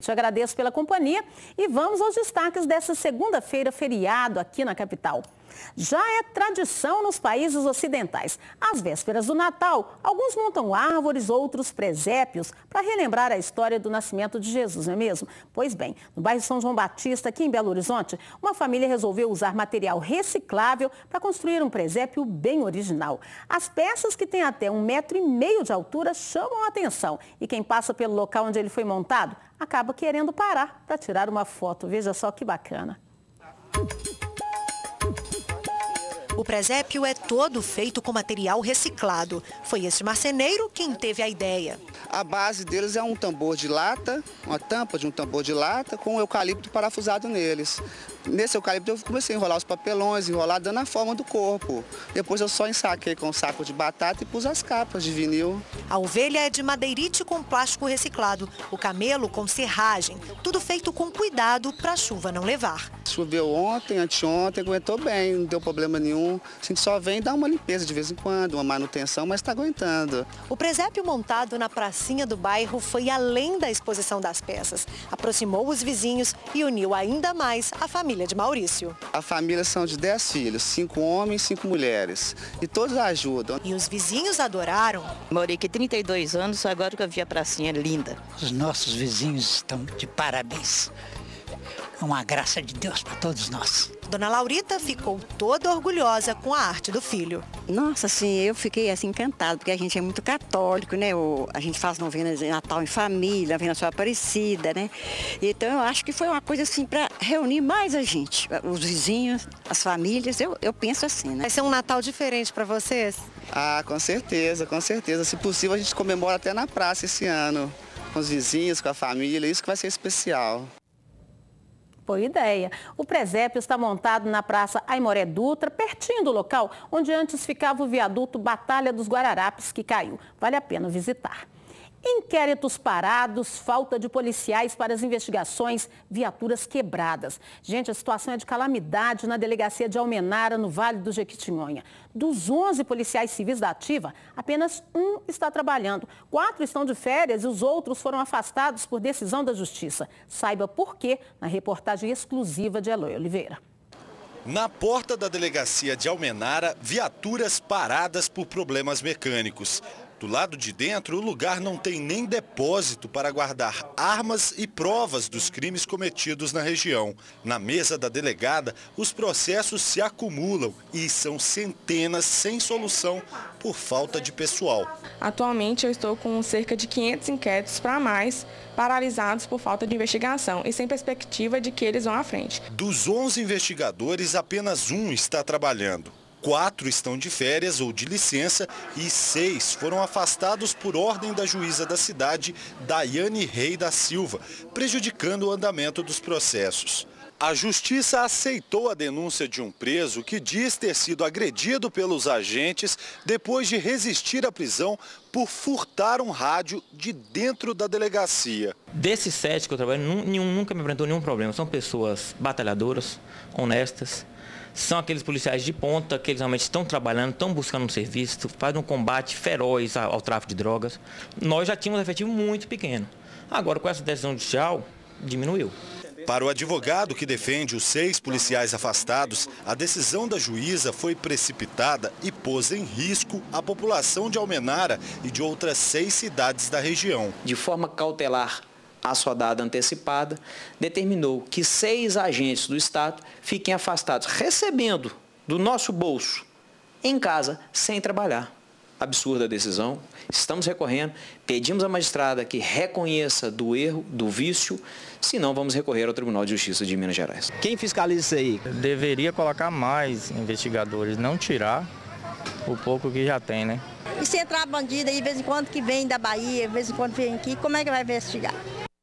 Te agradeço pela companhia e vamos aos destaques dessa segunda-feira, feriado aqui na capital. Já é tradição nos países ocidentais. Às vésperas do Natal, alguns montam árvores, outros presépios, para relembrar a história do nascimento de Jesus, não é mesmo? Pois bem, no bairro São João Batista, aqui em Belo Horizonte, uma família resolveu usar material reciclável para construir um presépio bem original. As peças, que têm até 1,5 m de altura, chamam a atenção. E quem passa pelo local onde ele foi montado, acaba querendo parar para tirar uma foto. Veja só que bacana. O presépio é todo feito com material reciclado. Foi esse marceneiro quem teve a ideia. A base deles é um tambor de lata, uma tampa de um tambor de lata com eucalipto parafusado neles. Nesse eucalipto eu comecei a enrolar os papelões, dando a forma do corpo. Depois eu só ensaquei com um saco de batata e pus as capas de vinil. A ovelha é de madeirite com plástico reciclado, o camelo com serragem. Tudo feito com cuidado para a chuva não levar. Choveu ontem, anteontem, aguentou bem, não deu problema nenhum. A gente só vem dar uma limpeza de vez em quando, uma manutenção, mas está aguentando. O presépio montado na pracinha do bairro foi além da exposição das peças. Aproximou os vizinhos e uniu ainda mais a família de Maurício. A família são de 10 filhos, 5 homens e 5 mulheres. E todos ajudam. E os vizinhos adoraram. Morei aqui 32 anos, agora que eu vi a pracinha linda. Os nossos vizinhos estão de parabéns. Uma graça de Deus para todos nós. Dona Laurita ficou toda orgulhosa com a arte do filho. Nossa, assim, eu fiquei assim encantada, porque a gente é muito católico, né? A gente faz novena de Natal em família, novena Sua Aparecida, né? Então eu acho que foi uma coisa assim para reunir mais a gente, os vizinhos, as famílias, eu penso assim, né? Vai ser um Natal diferente para vocês? Ah, com certeza, com certeza. Se possível a gente comemora até na praça esse ano, com os vizinhos, com a família, isso que vai ser especial. Boa ideia. O presépio está montado na Praça Aimoré Dutra, pertinho do local onde antes ficava o viaduto Batalha dos Guararapes, que caiu. Vale a pena visitar. Inquéritos parados, falta de policiais para as investigações, viaturas quebradas. Gente, a situação é de calamidade na delegacia de Almenara, no Vale do Jequitinhonha. Dos 11 policiais civis da ativa, apenas um está trabalhando. 4 estão de férias e os outros foram afastados por decisão da Justiça. Saiba por quê na reportagem exclusiva de Eloy Oliveira. Na porta da delegacia de Almenara, viaturas paradas por problemas mecânicos. Do lado de dentro, o lugar não tem nem depósito para guardar armas e provas dos crimes cometidos na região. Na mesa da delegada, os processos se acumulam e são centenas sem solução por falta de pessoal. Atualmente eu estou com cerca de 500 inquéritos para mais, paralisados por falta de investigação e sem perspectiva de que eles vão à frente. Dos 11 investigadores, apenas um está trabalhando. 4 estão de férias ou de licença e 6 foram afastados por ordem da juíza da cidade, Daiane Rei da Silva, prejudicando o andamento dos processos. A justiça aceitou a denúncia de um preso que diz ter sido agredido pelos agentes depois de resistir à prisão por furtar um rádio de dentro da delegacia. Desses 7 que eu trabalho, nenhum nunca me apresentou nenhum problema. São pessoas batalhadoras, honestas. São aqueles policiais de ponta que eles realmente estão trabalhando, estão buscando um serviço, fazem um combate feroz ao tráfico de drogas. Nós já tínhamos um efetivo muito pequeno. Agora, com essa decisão judicial, diminuiu. Para o advogado que defende os 6 policiais afastados, a decisão da juíza foi precipitada e pôs em risco a população de Almenara e de outras 6 cidades da região. De forma cautelar, assodada antecipada, determinou que 6 agentes do Estado fiquem afastados, recebendo do nosso bolso, em casa, sem trabalhar. Absurda a decisão, estamos recorrendo, pedimos à magistrada que reconheça do erro, do vício, senão vamos recorrer ao Tribunal de Justiça de Minas Gerais. Quem fiscaliza isso aí? Deveria colocar mais investigadores, não tirar o pouco que já tem, né? E se entrar bandido aí, de vez em quando que vem da Bahia, de vez em quando vem aqui, como é que vai investigar?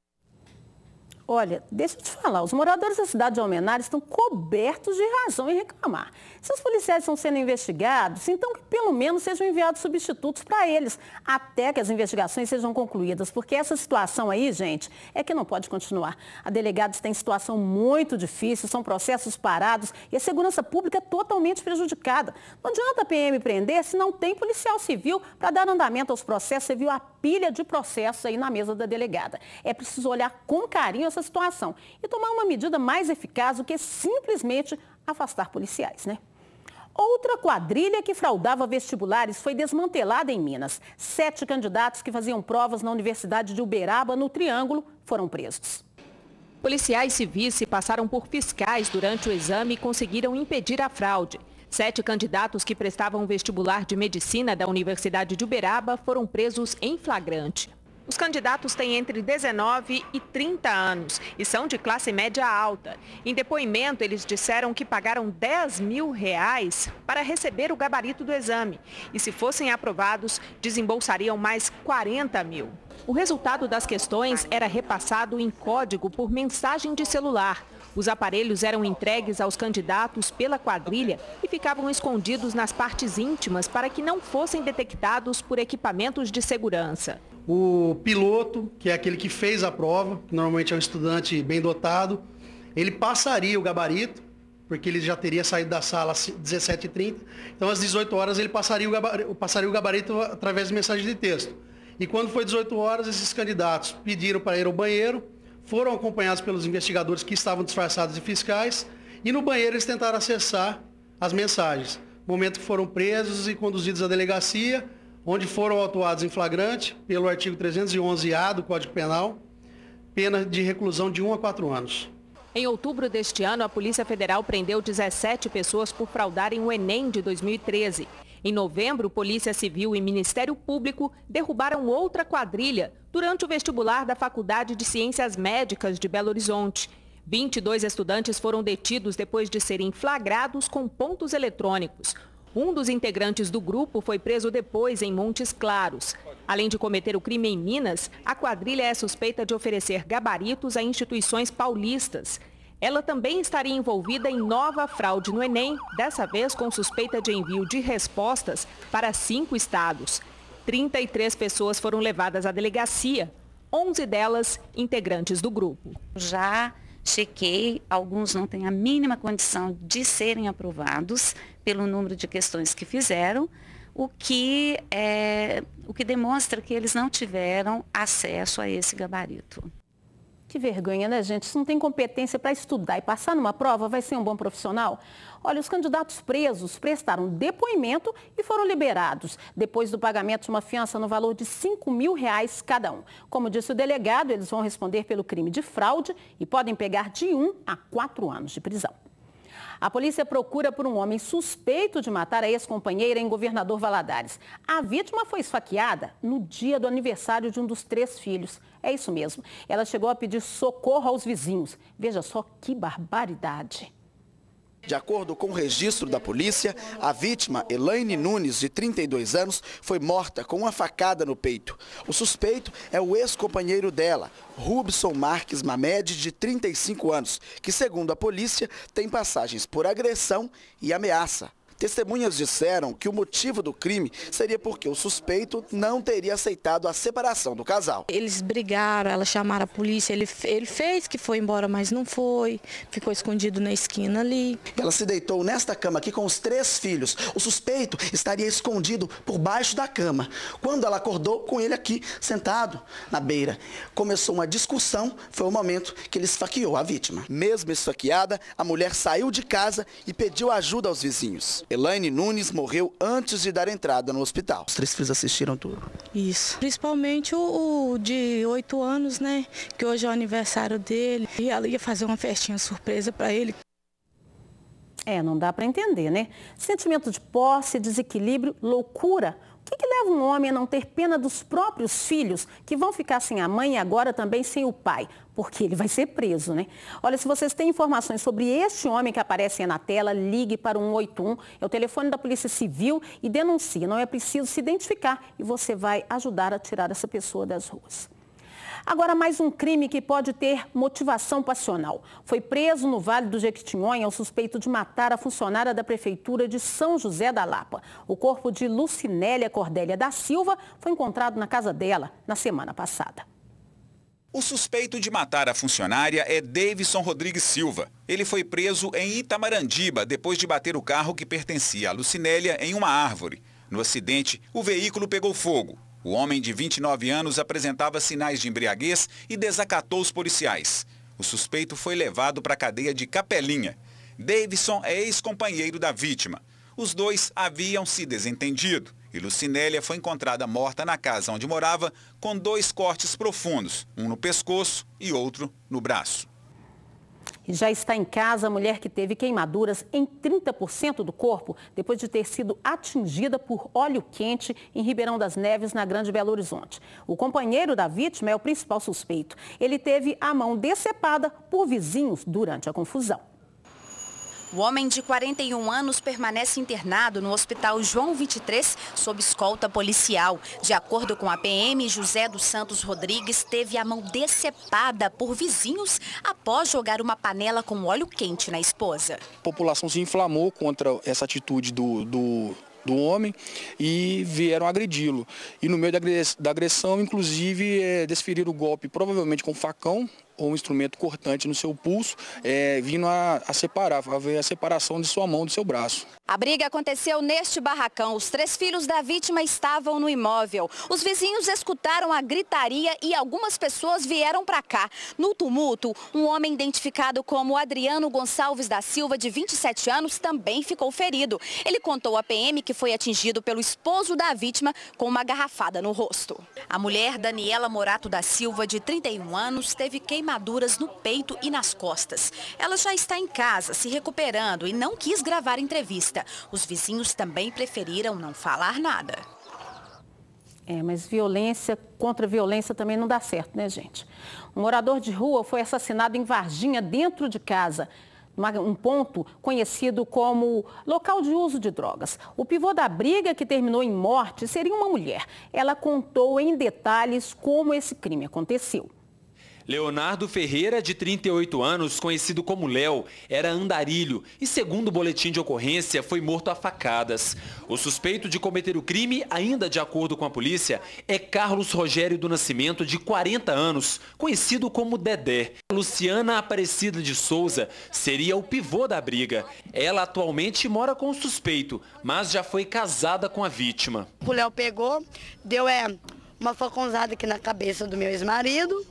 Olha, deixa eu te falar, os moradores da cidade de Almenara estão cobertos de razão em reclamar. Se os policiais estão sendo investigados, então que pelo menos sejam enviados substitutos para eles, até que as investigações sejam concluídas, porque essa situação aí, gente, é que não pode continuar. A delegada está em situação muito difícil, são processos parados e a segurança pública é totalmente prejudicada. Não adianta a PM prender se não tem policial civil para dar andamento aos processos. Você viu a pilha de processos aí na mesa da delegada. É preciso olhar com carinho essa situação e tomar uma medida mais eficaz do que simplesmente afastar policiais, né? Outra quadrilha que fraudava vestibulares foi desmantelada em Minas. 7 candidatos que faziam provas na Universidade de Uberaba, no Triângulo, foram presos. Policiais civis se passaram por fiscais durante o exame e conseguiram impedir a fraude. 7 candidatos que prestavam vestibular de medicina da Universidade de Uberaba foram presos em flagrante. Os candidatos têm entre 19 e 30 anos e são de classe média alta. Em depoimento, eles disseram que pagaram R$10 mil para receber o gabarito do exame. E se fossem aprovados, desembolsariam mais 40 mil. O resultado das questões era repassado em código por mensagem de celular. Os aparelhos eram entregues aos candidatos pela quadrilha e ficavam escondidos nas partes íntimas para que não fossem detectados por equipamentos de segurança. O piloto, que é aquele que fez a prova, que normalmente é um estudante bem dotado, ele passaria o gabarito, porque ele já teria saído da sala às 17h30. Então, às 18 horas, ele passaria o gabarito através de mensagem de texto. E quando foi 18 horas, esses candidatos pediram para ir ao banheiro, foram acompanhados pelos investigadores que estavam disfarçados de fiscais, e no banheiro eles tentaram acessar as mensagens. No momento que foram presos e conduzidos à delegacia, onde foram autuados em flagrante pelo artigo 311-A do Código Penal, pena de reclusão de 1 a 4 anos. Em outubro deste ano, a Polícia Federal prendeu 17 pessoas por fraudarem o Enem de 2013. Em novembro, Polícia Civil e Ministério Público derrubaram outra quadrilha durante o vestibular da Faculdade de Ciências Médicas de Belo Horizonte. 22 estudantes foram detidos depois de serem flagrados com pontos eletrônicos. Um dos integrantes do grupo foi preso depois em Montes Claros. Além de cometer o crime em Minas, a quadrilha é suspeita de oferecer gabaritos a instituições paulistas. Ela também estaria envolvida em nova fraude no Enem, dessa vez com suspeita de envio de respostas para 5 estados. 33 pessoas foram levadas à delegacia, 11 delas integrantes do grupo. Já chequei, alguns não têm a mínima condição de serem aprovados pelo número de questões que fizeram, o que demonstra que eles não tiveram acesso a esse gabarito. Que vergonha, né, gente? Se não tem competência para estudar e passar numa prova, vai ser um bom profissional? Olha, os candidatos presos prestaram depoimento e foram liberados, depois do pagamento de uma fiança no valor de R$5 mil cada um. Como disse o delegado, eles vão responder pelo crime de fraude e podem pegar de 1 a 4 anos de prisão. A polícia procura por um homem suspeito de matar a ex-companheira em Governador Valadares. A vítima foi esfaqueada no dia do aniversário de um dos 3 filhos. É isso mesmo. Ela chegou a pedir socorro aos vizinhos. Veja só que barbaridade. De acordo com o registro da polícia, a vítima, Elaine Nunes, de 32 anos, foi morta com uma facada no peito. O suspeito é o ex-companheiro dela, Rubson Marques Mamed, de 35 anos, que, segundo a polícia, tem passagens por agressão e ameaça. Testemunhas disseram que o motivo do crime seria porque o suspeito não teria aceitado a separação do casal. Eles brigaram, ela chamaram a polícia, ele fez que foi embora, mas não foi, ficou escondido na esquina ali. Ela se deitou nesta cama aqui com os 3 filhos. O suspeito estaria escondido por baixo da cama. Quando ela acordou com ele aqui, sentado na beira, começou uma discussão, foi o momento que ele esfaqueou a vítima. Mesmo esfaqueada, a mulher saiu de casa e pediu ajuda aos vizinhos. Elaine Nunes morreu antes de dar entrada no hospital. Os 3 filhos assistiram tudo? Isso. Principalmente o de 8 anos, né? Que hoje é o aniversário dele. E ela ia fazer uma festinha surpresa para ele. Não dá para entender, né? Sentimento de posse, desequilíbrio, loucura. O que leva um homem a não ter pena dos próprios filhos, que vão ficar sem a mãe e agora também sem o pai? Porque ele vai ser preso, né? Olha, se vocês têm informações sobre este homem que aparece aí na tela, ligue para o 181, é o telefone da Polícia Civil, e denuncie. Não é preciso se identificar e você vai ajudar a tirar essa pessoa das ruas. Agora, mais um crime que pode ter motivação passional. Foi preso no Vale do Jequitinhonha o suspeito de matar a funcionária da Prefeitura de São José da Lapa. O corpo de Lucinélia Cordélia da Silva foi encontrado na casa dela na semana passada. O suspeito de matar a funcionária é Davidson Rodrigues Silva. Ele foi preso em Itamarandiba depois de bater o carro que pertencia a Lucinélia em uma árvore. No acidente, o veículo pegou fogo. O homem de 29 anos apresentava sinais de embriaguez e desacatou os policiais. O suspeito foi levado para a cadeia de Capelinha. Davidson é ex-companheiro da vítima. Os dois haviam se desentendido e Lucinélia foi encontrada morta na casa onde morava com 2 cortes profundos, um no pescoço e outro no braço. E já está em casa a mulher que teve queimaduras em 30% do corpo depois de ter sido atingida por óleo quente em Ribeirão das Neves, na Grande Belo Horizonte. O companheiro da vítima é o principal suspeito. Ele teve a mão decepada por vizinhos durante a confusão. O homem de 41 anos permanece internado no Hospital João 23 sob escolta policial. De acordo com a PM, José dos Santos Rodrigues teve a mão decepada por vizinhos após jogar uma panela com óleo quente na esposa. A população se inflamou contra essa atitude do homem e vieram agredi-lo. E no meio da agressão, inclusive, desferiram o golpe provavelmente com facão ou um instrumento cortante no seu pulso, vindo a separar, a ver a separação de sua mão do seu braço. A briga aconteceu neste barracão. Os 3 filhos da vítima estavam no imóvel. Os vizinhos escutaram a gritaria e algumas pessoas vieram para cá. No tumulto, um homem identificado como Adriano Gonçalves da Silva, de 27 anos, também ficou ferido. Ele contou à PM que foi atingido pelo esposo da vítima com uma garrafada no rosto. A mulher, Daniela Morato da Silva, de 31 anos, teve queimaduras no peito e nas costas. Ela já está em casa, se recuperando e não quis gravar entrevista. Os vizinhos também preferiram não falar nada. Mas violência contra violência também não dá certo, né, gente? Um morador de rua foi assassinado em Varginha, dentro de casa, um ponto conhecido como local de uso de drogas. O pivô da briga, que terminou em morte, seria uma mulher. Ela contou em detalhes como esse crime aconteceu. Leonardo Ferreira, de 38 anos, conhecido como Léo, era andarilho e, segundo o boletim de ocorrência, foi morto a facadas. O suspeito de cometer o crime, ainda de acordo com a polícia, é Carlos Rogério do Nascimento, de 40 anos, conhecido como Dedé. Luciana Aparecida de Souza seria o pivô da briga. Ela atualmente mora com o suspeito, mas já foi casada com a vítima. O Léo pegou, deu uma facãozada aqui na cabeça do meu ex-marido.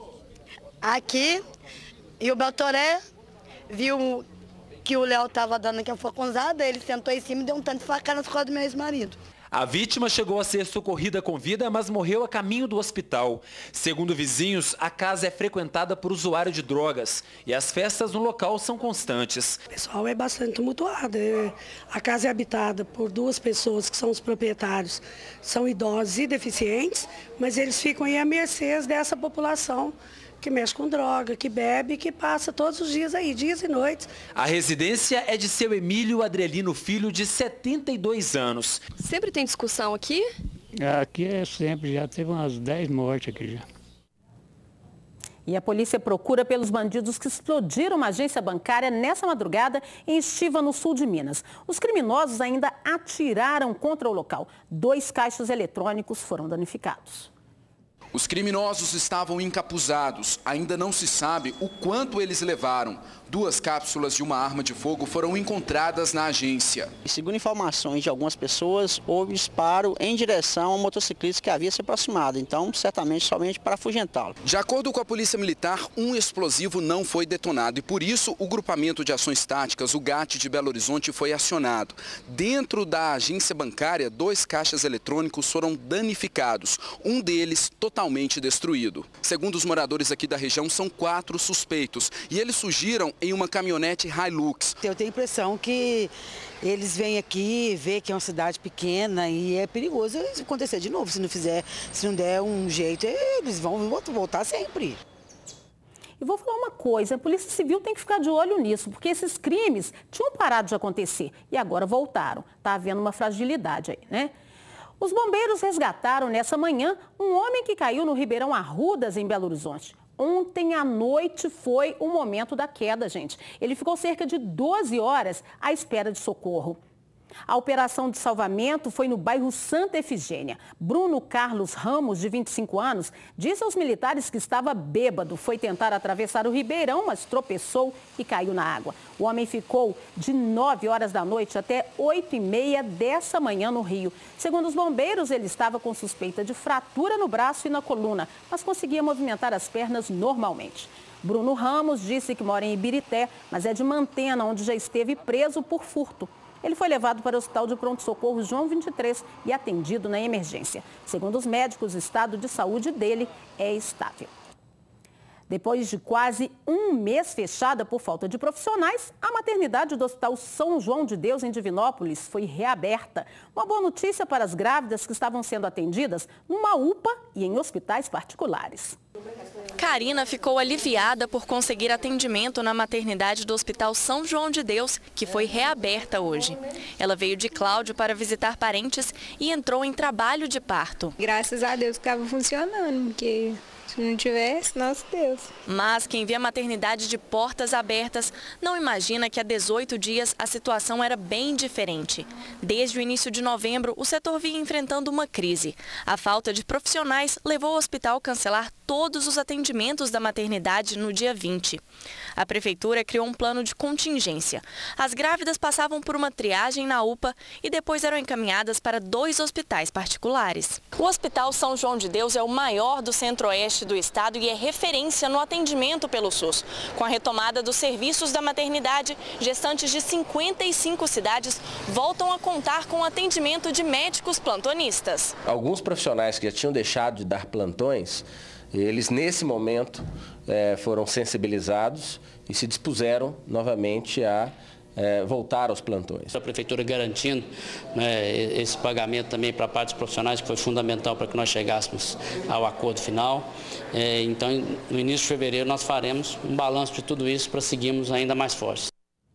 Aqui, e o Beltoré viu que o Léo estava dando aqui a facãozada, ele sentou em cima e deu um tanto de facada nas costas do meu ex-marido. A vítima chegou a ser socorrida com vida, mas morreu a caminho do hospital. Segundo vizinhos, a casa é frequentada por usuário de drogas e as festas no local são constantes. O pessoal é bastante tumultuado. A casa é habitada por 2 pessoas que são os proprietários. São idosos e deficientes, mas eles ficam aí à mercê dessa população que mexe com droga, que bebe, que passa todos os dias aí, dias e noites. A residência é de seu Emílio Adrielino Filho, de 72 anos. Sempre tem discussão aqui? Aqui é sempre, já teve umas 10 mortes aqui já. E a polícia procura pelos bandidos que explodiram uma agência bancária nessa madrugada em Estiva, no sul de Minas. Os criminosos ainda atiraram contra o local. 2 caixas eletrônicos foram danificados. Os criminosos estavam encapuzados. Ainda não se sabe o quanto eles levaram. 2 cápsulas de uma arma de fogo foram encontradas na agência. Segundo informações de algumas pessoas, houve disparo em direção ao motociclista que havia se aproximado. Então, certamente, somente para afugentá-lo. De acordo com a Polícia Militar, um explosivo não foi detonado e, por isso, o Grupamento de Ações Táticas, o GAT de Belo Horizonte, foi acionado. Dentro da agência bancária, 2 caixas eletrônicos foram danificados. Um deles totalmente destruído. Segundo os moradores aqui da região, são 4 suspeitos e eles surgiram em uma caminhonete Hilux. Eu tenho a impressão que eles vêm aqui, vê que é uma cidade pequena e é perigoso acontecer de novo. Se não der um jeito, eles vão voltar sempre. E vou falar uma coisa, a Polícia Civil tem que ficar de olho nisso, porque esses crimes tinham parado de acontecer e agora voltaram. Está havendo uma fragilidade aí, né? Os bombeiros resgataram nessa manhã um homem que caiu no Ribeirão Arrudas, em Belo Horizonte. Ontem à noite foi o momento da queda, gente. Ele ficou cerca de 12 horas à espera de socorro. A operação de salvamento foi no bairro Santa Efigênia. Bruno Carlos Ramos, de 25 anos, disse aos militares que estava bêbado. Foi tentar atravessar o Ribeirão, mas tropeçou e caiu na água. O homem ficou de 9 horas da noite até 8h30 dessa manhã no Rio. Segundo os bombeiros, ele estava com suspeita de fratura no braço e na coluna, mas conseguia movimentar as pernas normalmente. Bruno Ramos disse que mora em Ibirité, mas é de Mantena, onde já esteve preso por furto. Ele foi levado para o Hospital de Pronto-Socorro João 23 e atendido na emergência. Segundo os médicos, o estado de saúde dele é estável. Depois de quase um mês fechada por falta de profissionais, a maternidade do Hospital São João de Deus, em Divinópolis, foi reaberta. Uma boa notícia para as grávidas que estavam sendo atendidas numa UPA e em hospitais particulares. Karina ficou aliviada por conseguir atendimento na maternidade do Hospital São João de Deus, que foi reaberta hoje. Ela veio de Cláudio para visitar parentes e entrou em trabalho de parto. Graças a Deus estava funcionando, porque se não tivesse, nosso Deus. Mas quem vê a maternidade de portas abertas não imagina que há 18 dias a situação era bem diferente. Desde o início de novembro, o setor vinha enfrentando uma crise. A falta de profissionais levou o hospital a cancelar todos os atendimentos da maternidade no dia 20. A prefeitura criou um plano de contingência. As grávidas passavam por uma triagem na UPA e depois eram encaminhadas para 2 hospitais particulares. O Hospital São João de Deus é o maior do centro-oeste do estado e é referência no atendimento pelo SUS. Com a retomada dos serviços da maternidade, gestantes de 55 cidades voltam a contar com o atendimento de médicos plantonistas. Alguns profissionais que já tinham deixado de dar plantões, eles nesse momento foram sensibilizados e se dispuseram novamente a voltar aos plantões. A prefeitura garantindo esse pagamento também para a parte dos profissionais, que foi fundamental para que nós chegássemos ao acordo final. Então, no início de fevereiro, nós faremos um balanço de tudo isso para seguirmos ainda mais fortes.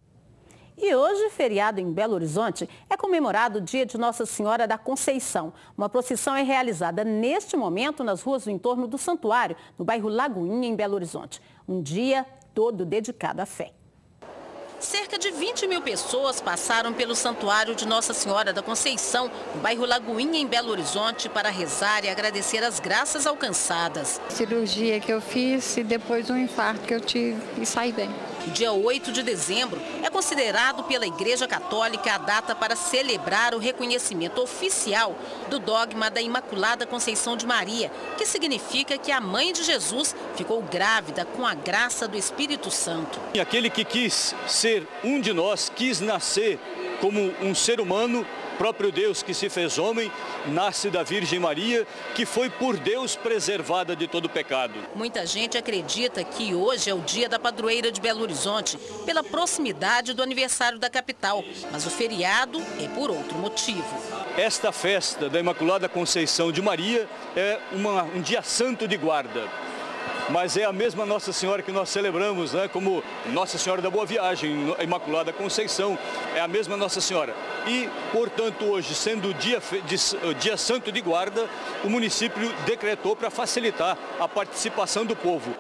E hoje, feriado em Belo Horizonte, é comemorado o dia de Nossa Senhora da Conceição. Uma procissão é realizada neste momento nas ruas do entorno do santuário, no bairro Lagoinha, em Belo Horizonte. Um dia todo dedicado à fé. Cerca de 20 mil pessoas passaram pelo Santuário de Nossa Senhora da Conceição, no bairro Lagoinha, em Belo Horizonte, para rezar e agradecer as graças alcançadas. Cirurgia que eu fiz e depois um infarto que eu tive e saí bem. O dia 8 de dezembro é considerado pela Igreja Católica a data para celebrar o reconhecimento oficial do dogma da Imaculada Conceição de Maria, que significa que a mãe de Jesus ficou grávida com a graça do Espírito Santo. E aquele que quis ser um de nós, quis nascer como um ser humano, próprio Deus que se fez homem, nasce da Virgem Maria, que foi por Deus preservada de todo pecado. Muita gente acredita que hoje é o dia da padroeira de Belo Horizonte, pela proximidade do aniversário da capital, mas o feriado é por outro motivo. Esta festa da Imaculada Conceição de Maria é um dia santo de guarda. Mas é a mesma Nossa Senhora que nós celebramos, né, como Nossa Senhora da Boa Viagem, a Imaculada Conceição, é a mesma Nossa Senhora. E, portanto, hoje, sendo o dia santo de guarda, o município decretou para facilitar a participação do povo.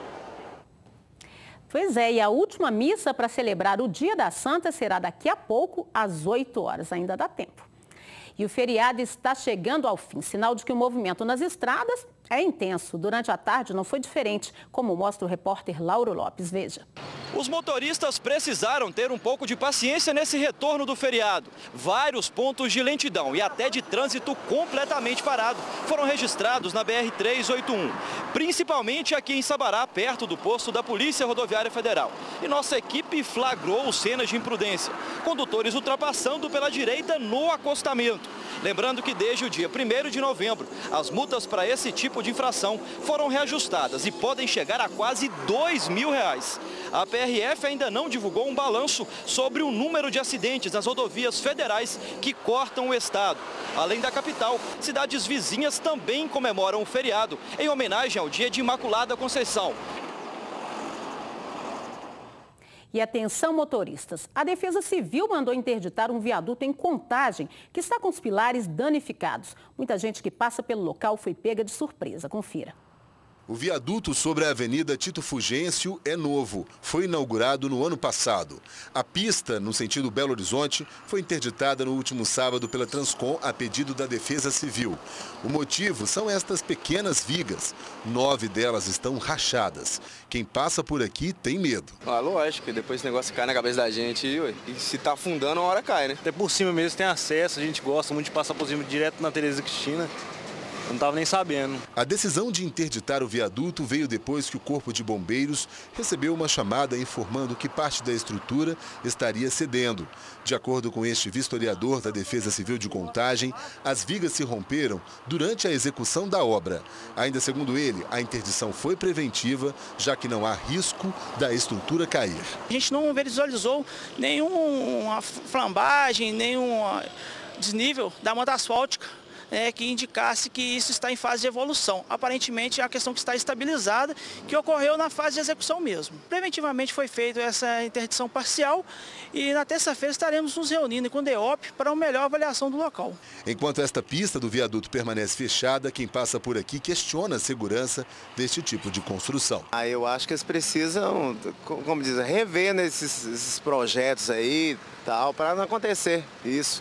Pois é, e a última missa para celebrar o Dia da Santa será daqui a pouco, às 8 horas, ainda dá tempo. E o feriado está chegando ao fim, sinal de que o movimento nas estradas é intenso. Durante a tarde não foi diferente, como mostra o repórter Lauro Lopes. Veja. Os motoristas precisaram ter um pouco de paciência nesse retorno do feriado. Vários pontos de lentidão e até de trânsito completamente parado foram registrados na BR-381, principalmente aqui em Sabará, perto do posto da Polícia Rodoviária Federal. E nossa equipe flagrou cenas de imprudência, condutores ultrapassando pela direita no acostamento. Lembrando que desde o dia 1º de novembro, as multas para esse tipo de infração foram reajustadas e podem chegar a quase R$2.000. A PRF ainda não divulgou um balanço sobre o número de acidentes nas rodovias federais que cortam o estado. Além da capital, cidades vizinhas também comemoram o feriado em homenagem ao Dia de Imaculada Conceição. E atenção, motoristas, a Defesa Civil mandou interditar um viaduto em Contagem, que está com os pilares danificados. Muita gente que passa pelo local foi pega de surpresa. Confira. O viaduto sobre a Avenida Tito Fugêncio é novo. Foi inaugurado no ano passado. A pista, no sentido Belo Horizonte, foi interditada no último sábado pela Transcom a pedido da Defesa Civil. O motivo são estas pequenas vigas. 9 delas estão rachadas. Quem passa por aqui tem medo. Lógico, depois esse negócio cai na cabeça da gente e se tá afundando, uma hora cai, né? Até por cima mesmo tem acesso, a gente gosta muito de passar por cima direto na Tereza Cristina. Não estava nem sabendo. A decisão de interditar o viaduto veio depois que o Corpo de Bombeiros recebeu uma chamada informando que parte da estrutura estaria cedendo. De acordo com este vistoriador da Defesa Civil de Contagem, as vigas se romperam durante a execução da obra. Ainda segundo ele, a interdição foi preventiva, já que não há risco da estrutura cair. A gente não visualizou nenhuma flambagem, nenhum desnível da manta asfáltica, que indicasse que isso está em fase de evolução. Aparentemente é a questão que está estabilizada, que ocorreu na fase de execução mesmo. Preventivamente foi feita essa interdição parcial e na terça-feira estaremos nos reunindo com o DEOP para uma melhor avaliação do local. Enquanto esta pista do viaduto permanece fechada, quem passa por aqui questiona a segurança deste tipo de construção. Eu acho que eles precisam, como diz, rever esses projetos aí, tal, para não acontecer isso.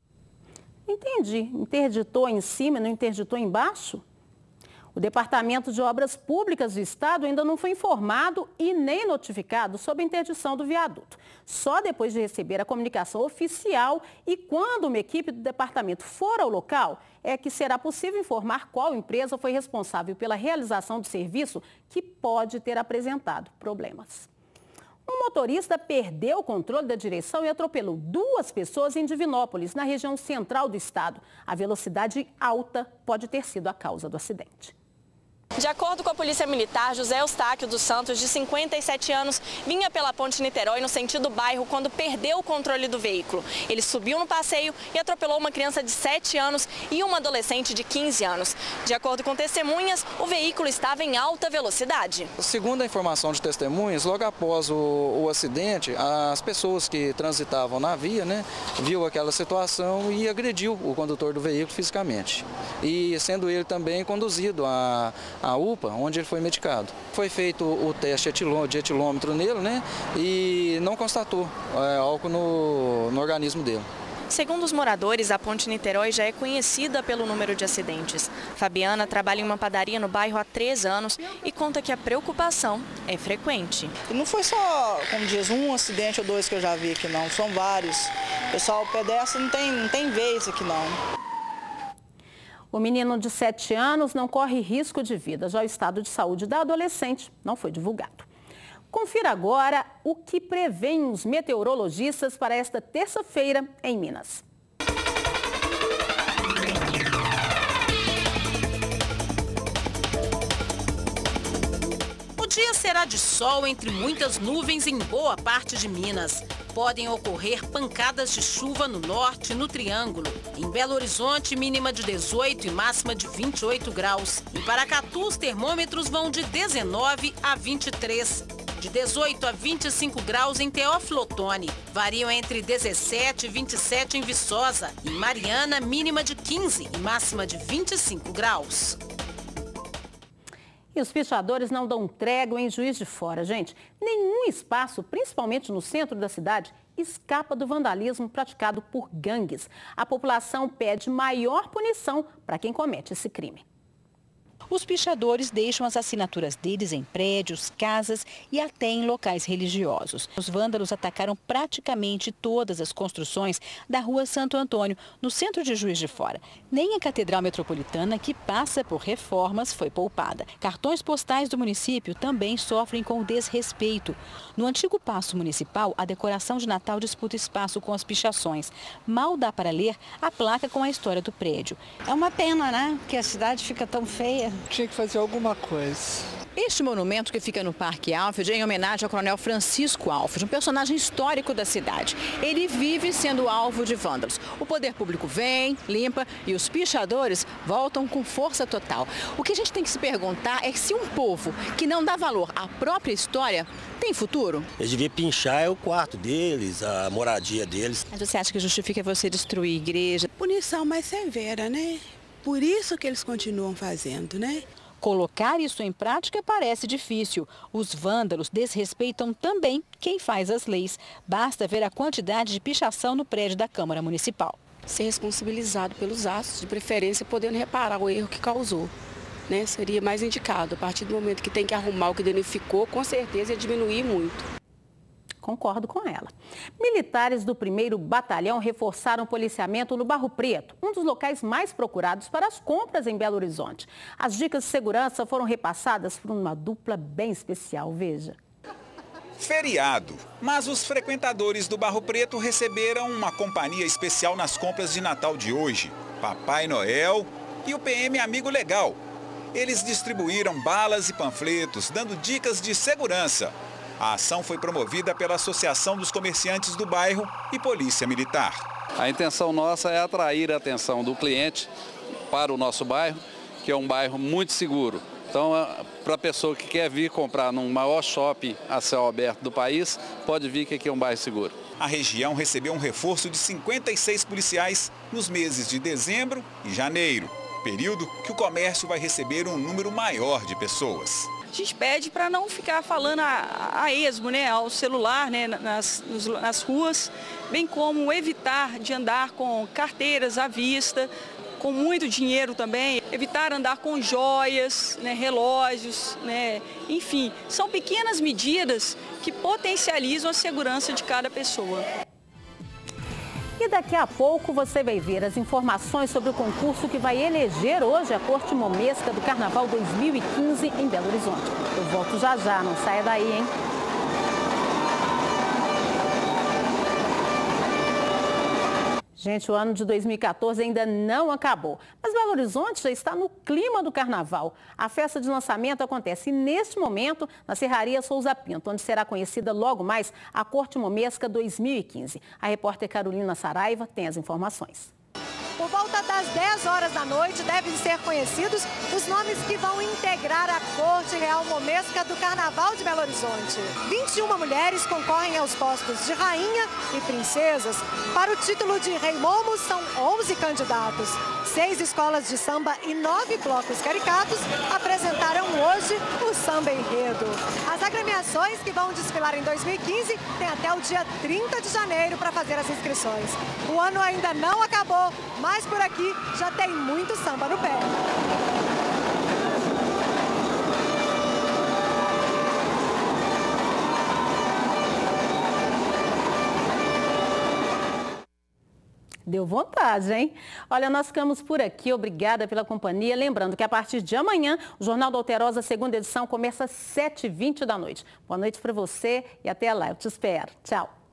Entendi. Interditou em cima e não interditou embaixo? O Departamento de Obras Públicas do Estado ainda não foi informado e nem notificado sobre a interdição do viaduto. Só depois de receber a comunicação oficial e quando uma equipe do departamento for ao local, é que será possível informar qual empresa foi responsável pela realização do serviço que pode ter apresentado problemas. Um motorista perdeu o controle da direção e atropelou 2 pessoas em Divinópolis, na região central do estado. A velocidade alta pode ter sido a causa do acidente. De acordo com a Polícia Militar, José Eustáquio dos Santos, de 57 anos, vinha pela Ponte Niterói no sentido bairro quando perdeu o controle do veículo. Ele subiu no passeio e atropelou uma criança de 7 anos e uma adolescente de 15 anos. De acordo com testemunhas, o veículo estava em alta velocidade. Segundo a informação de testemunhas, logo após o acidente, as pessoas que transitavam na via, viu aquela situação e agrediu o condutor do veículo fisicamente. E sendo ele também conduzido a UPA, onde ele foi medicado. Foi feito o teste de etilômetro nele, e não constatou álcool no organismo dele. Segundo os moradores, a Ponte Niterói já é conhecida pelo número de acidentes. Fabiana trabalha em uma padaria no bairro há 3 anos e conta que a preocupação é frequente. E não foi só, como diz, um acidente ou 2 que eu já vi aqui não, são vários. O pessoal pedestre não tem vez aqui não. O menino de 7 anos não corre risco de vida, já o estado de saúde da adolescente não foi divulgado. Confira agora o que prevêem os meteorologistas para esta terça-feira em Minas. O dia será de sol entre muitas nuvens em boa parte de Minas. Podem ocorrer pancadas de chuva no norte e no Triângulo. Em Belo Horizonte, mínima de 18 e máxima de 28 graus. Em Paracatu, os termômetros vão de 19 a 23. De 18 a 25 graus em Teófilo Otoni. Variam entre 17 e 27 em Viçosa. Em Mariana, mínima de 15 e máxima de 25 graus. E os pichadores não dão trégua em Juiz de Fora, gente. Nenhum espaço, principalmente no centro da cidade, escapa do vandalismo praticado por gangues. A população pede maior punição para quem comete esse crime. Os pichadores deixam as assinaturas deles em prédios, casas e até em locais religiosos. Os vândalos atacaram praticamente todas as construções da Rua Santo Antônio, no centro de Juiz de Fora. Nem a Catedral Metropolitana, que passa por reformas, foi poupada. Cartões postais do município também sofrem com desrespeito. No antigo Paço Municipal, a decoração de Natal disputa espaço com as pichações. Mal dá para ler a placa com a história do prédio. É uma pena, né? Que a cidade fica tão feia. Tinha que fazer alguma coisa. Este monumento que fica no Parque Alfred é em homenagem ao Coronel Francisco Alfred, um personagem histórico da cidade. Ele vive sendo alvo de vândalos. O poder público vem, limpa e os pichadores voltam com força total. O que a gente tem que se perguntar é se um povo que não dá valor à própria história tem futuro? Eles deviam pinchar o quarto deles, a moradia deles. Mas você acha que justifica você destruir igreja? Punição mais severa, né? Por isso que eles continuam fazendo, né? Colocar isso em prática parece difícil. Os vândalos desrespeitam também quem faz as leis. Basta ver a quantidade de pichação no prédio da Câmara Municipal. Ser responsabilizado pelos atos, de preferência podendo reparar o erro que causou, né? Seria mais indicado. A partir do momento que tem que arrumar o que danificou, com certeza ia diminuir muito. Concordo com ela. Militares do 1º Batalhão reforçaram o policiamento no Barro Preto, um dos locais mais procurados para as compras em Belo Horizonte. As dicas de segurança foram repassadas por uma dupla bem especial, veja. Feriado, mas os frequentadores do Barro Preto receberam uma companhia especial nas compras de Natal de hoje. Papai Noel e o PM Amigo Legal. Eles distribuíram balas e panfletos, dando dicas de segurança. A ação foi promovida pela Associação dos Comerciantes do Bairro e Polícia Militar. A intenção nossa é atrair a atenção do cliente para o nosso bairro, que é um bairro muito seguro. Então, para a pessoa que quer vir comprar num maior shopping a céu aberto do país, pode vir que aqui é um bairro seguro. A região recebeu um reforço de 56 policiais nos meses de dezembro e janeiro, período que o comércio vai receber um número maior de pessoas. A gente pede para não ficar falando a esmo, né, ao celular, né, nas ruas, bem como evitar de andar com carteiras à vista, com muito dinheiro também, evitar andar com joias, né, relógios, né, enfim, são pequenas medidas que potencializam a segurança de cada pessoa. E daqui a pouco você vai ver as informações sobre o concurso que vai eleger hoje a Corte Momesca do Carnaval 2015 em Belo Horizonte. Eu volto já já, não saia daí, hein? Gente, o ano de 2014 ainda não acabou, mas Belo Horizonte já está no clima do carnaval. A festa de lançamento acontece neste momento na Serraria Souza Pinto, onde será conhecida logo mais a Corte Momesca 2015. A repórter Carolina Saraiva tem as informações. Por volta das 10 horas da noite devem ser conhecidos os nomes que vão integrar a Corte Real Momesca do Carnaval de Belo Horizonte. 21 mulheres concorrem aos postos de rainha e princesas. Para o título de Rei Momo são 11 candidatos. 6 escolas de samba e 9 blocos caricatos apresentaram hoje o samba enredo. As agremiações que vão desfilar em 2015 têm até o dia 30 de janeiro para fazer as inscrições. O ano ainda não acabou, mas por aqui já tem muito samba no pé. Deu vontade, hein? Olha, nós ficamos por aqui. Obrigada pela companhia. Lembrando que a partir de amanhã, o Jornal da Alterosa, segunda edição, começa às 7h20 da noite. Boa noite para você e até lá. Eu te espero. Tchau.